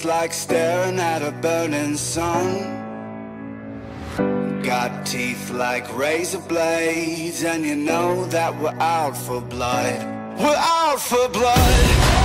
like staring at a burning sun. Got teeth like razor blades, and you know that we're out for blood. We're out for blood.